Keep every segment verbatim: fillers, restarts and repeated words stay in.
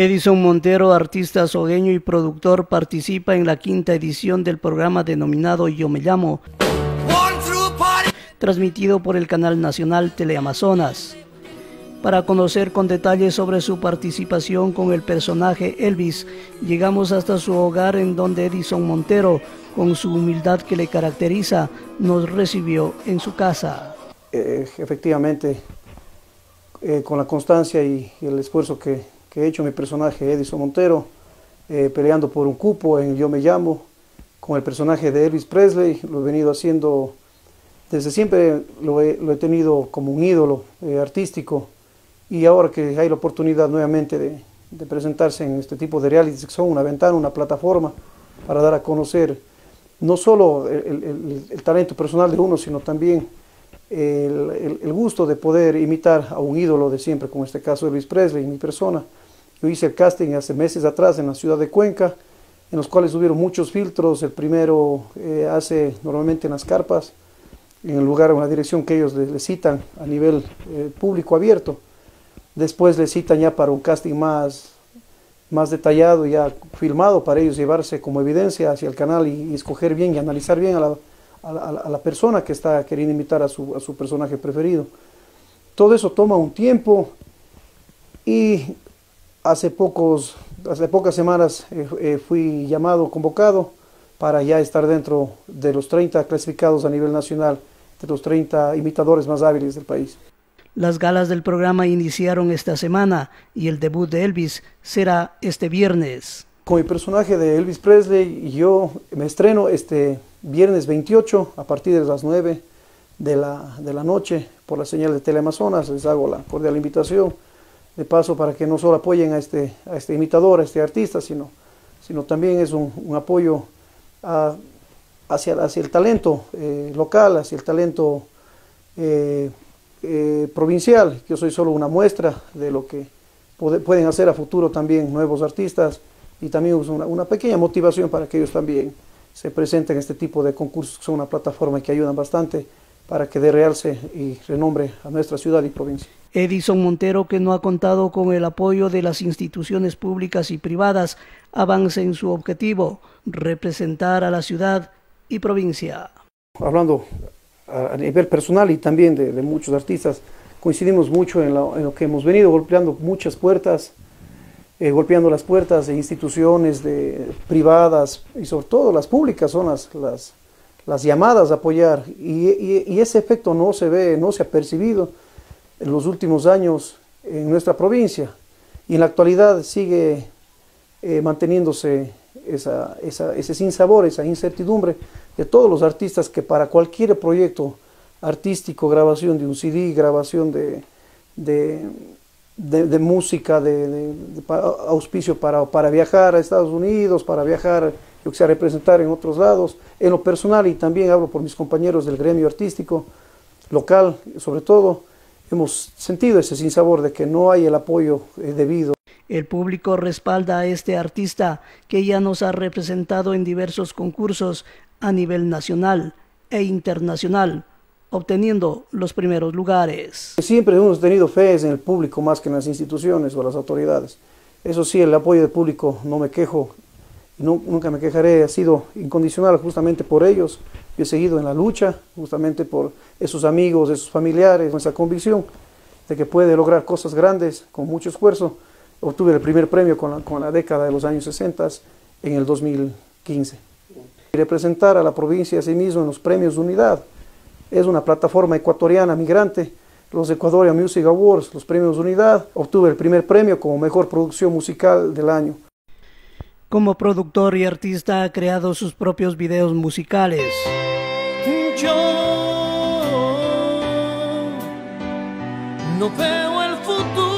Edison Montero, artista sogueño y productor, participa en la quinta edición del programa denominado Yo Me Llamo, transmitido por el canal nacional Teleamazonas. Para conocer con detalles sobre su participación con el personaje Elvis, llegamos hasta su hogar, en donde Edison Montero, con su humildad que le caracteriza, nos recibió en su casa. Eh, efectivamente, eh, con la constancia y, y el esfuerzo que, que he hecho mi personaje Edison Montero, eh, peleando por un cupo en Yo Me Llamo, con el personaje de Elvis Presley, lo he venido haciendo desde siempre, lo he, lo he tenido como un ídolo eh, artístico, y ahora que hay la oportunidad nuevamente de, de presentarse en este tipo de reality, que son una ventana, una plataforma para dar a conocer no solo el, el, el talento personal de uno, sino también el, el, el gusto de poder imitar a un ídolo de siempre, como en este caso Elvis Presley, mi persona. Yo hice el casting hace meses atrás en la ciudad de Cuenca, en los cuales hubieron muchos filtros. El primero eh, hace normalmente en las carpas, en el lugar, en la dirección que ellos le, le citan a nivel eh, público abierto. Después le citan ya para un casting más, más detallado, ya filmado, para ellos llevarse como evidencia hacia el canal y, y escoger bien y analizar bien a la, a, la, a la persona que está queriendo imitar a su, a su personaje preferido. Todo eso toma un tiempo, y hace, pocos, hace pocas semanas eh, eh, fui llamado, convocado, para ya estar dentro de los treinta clasificados a nivel nacional, de los treinta imitadores más hábiles del país. Las galas del programa iniciaron esta semana y el debut de Elvis será este viernes. Con mi personaje de Elvis Presley, yo me estreno este viernes veintiocho a partir de las nueve de la, de la noche por la señal de Teleamazonas. Les hago la cordial invitación, de paso, para que no solo apoyen a este, a este imitador, a este artista, sino, sino también es un, un apoyo a, hacia, hacia el talento eh, local, hacia el talento eh, Eh, provincial. Yo soy solo una muestra de lo que puede, pueden hacer a futuro también nuevos artistas, y también es una, una pequeña motivación para que ellos también se presenten en este tipo de concursos, que son una plataforma que ayudan bastante para que dé realce y renombre a nuestra ciudad y provincia. Edison Montero, que no ha contado con el apoyo de las instituciones públicas y privadas, avanza en su objetivo: representar a la ciudad y provincia. Hablando a nivel personal y también de, de muchos artistas, coincidimos mucho en lo, en lo que hemos venido golpeando muchas puertas, eh, golpeando las puertas de instituciones de, privadas, y sobre todo las públicas son las, las, las llamadas a apoyar, y, y, y ese efecto no se ve, no se ha percibido en los últimos años en nuestra provincia, y en la actualidad sigue eh, manteniéndose esa, esa, ese sinsabor, esa incertidumbre de todos los artistas que para cualquier proyecto artístico, grabación de un C D, grabación de, de, de, de música, de, de, de auspicio para, para viajar a Estados Unidos, para viajar, yo que sé, a representar en otros lados, en lo personal, y también hablo por mis compañeros del gremio artístico local, sobre todo, hemos sentido ese sinsabor de que no hay el apoyo eh, debido. El público respalda a este artista, que ya nos ha representado en diversos concursos a nivel nacional e internacional, obteniendo los primeros lugares. Siempre hemos tenido fe en el público más que en las instituciones o las autoridades. Eso sí, el apoyo del público, no me quejo, no, nunca me quejaré, ha sido incondicional justamente por ellos. Yo he seguido en la lucha, justamente por esos amigos, esos familiares, nuestra convicción de que puede lograr cosas grandes con mucho esfuerzo. Obtuve el primer premio con la, con la década de los años sesenta en el dos mil quince. Y representar a la provincia a sí mismo en los premios de unidad. Es una plataforma ecuatoriana migrante, los Ecuadorian Music Awards, los premios de unidad. Obtuve el primer premio como mejor producción musical del año. Como productor y artista ha creado sus propios videos musicales. Yo no veo el futuro.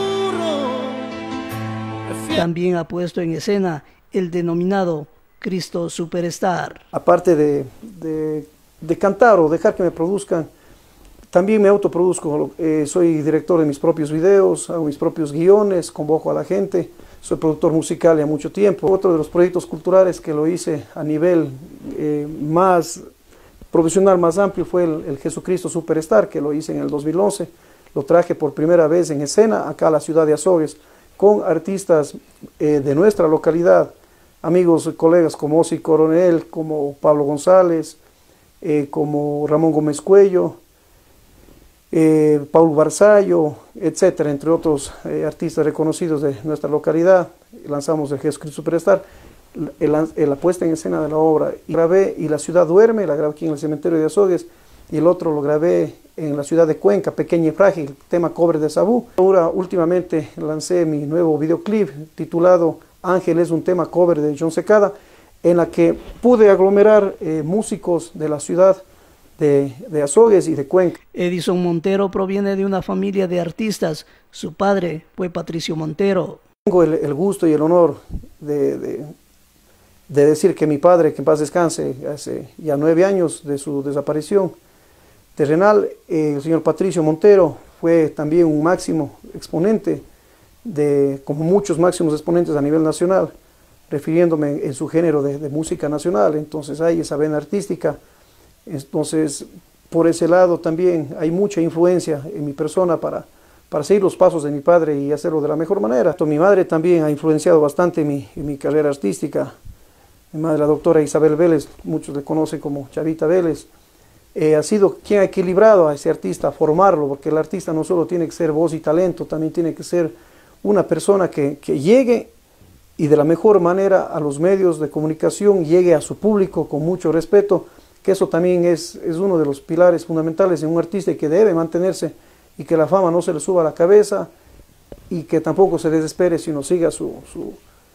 También ha puesto en escena el denominado Cristo Superstar. Aparte de, de, de cantar o dejar que me produzcan, también me autoproduzco. Eh, soy director de mis propios videos, hago mis propios guiones, convoco a la gente. Soy productor musical ya mucho tiempo. Otro de los proyectos culturales que lo hice a nivel eh, más profesional, más amplio, fue el, el Jesucristo Superstar, que lo hice en el dos mil once. Lo traje por primera vez en escena acá a la ciudad de Azogues, con artistas eh, de nuestra localidad, amigos, colegas como Osi Coronel, como Pablo González, eh, como Ramón Gómez Cuello, eh, Paul Barzallo, etcétera, entre otros eh, artistas reconocidos de nuestra localidad. Lanzamos el Jesucristo Superstar, el, el, la puesta en escena de la obra. Y grabé Y la ciudad duerme, la grabé aquí en el cementerio de Azogues, y el otro lo grabé en la ciudad de Cuenca, Pequeña y Frágil, tema cover de Sabú. Ahora últimamente lancé mi nuevo videoclip titulado Ángel, es un tema cover de John Secada, en la que pude aglomerar eh, músicos de la ciudad de, de Azogues y de Cuenca. Edison Montero proviene de una familia de artistas. Su padre fue Patricio Montero. Tengo el, el gusto y el honor de, de, de decir que mi padre, que en paz descanse, hace ya nueve años de su desaparición terrenal, eh, el señor Patricio Montero fue también un máximo exponente, de, como muchos máximos exponentes a nivel nacional, refiriéndome en su género de, de música nacional. Entonces hay esa vena artística. Entonces, por ese lado también hay mucha influencia en mi persona para, para seguir los pasos de mi padre y hacerlo de la mejor manera. Entonces, mi madre también ha influenciado bastante en mi, en mi carrera artística. Mi madre, la doctora Isabel Vélez, muchos le conocen como Chavita Vélez, eh, ha sido quien ha equilibrado a ese artista, a formarlo, porque el artista no solo tiene que ser voz y talento, también tiene que ser una persona que, que llegue y de la mejor manera a los medios de comunicación, llegue a su público con mucho respeto, que eso también es, es uno de los pilares fundamentales en un artista y que debe mantenerse, y que la fama no se le suba a la cabeza y que tampoco se desespere, sino siga su, su,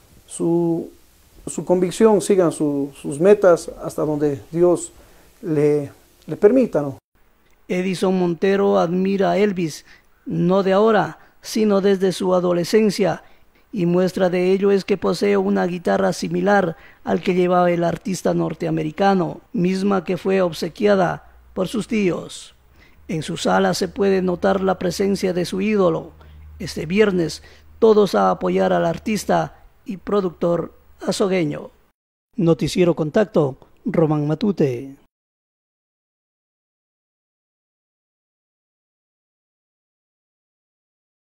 su, su convicción, sigan su, sus metas hasta donde Dios le, le permita, ¿no? Edison Montero admira a Elvis, no de ahora, sino desde su adolescencia, y muestra de ello es que posee una guitarra similar al que llevaba el artista norteamericano, misma que fue obsequiada por sus tíos. En su sala se puede notar la presencia de su ídolo. Este viernes, todos a apoyar al artista y productor azogueño. Noticiero Contacto, Román Matute.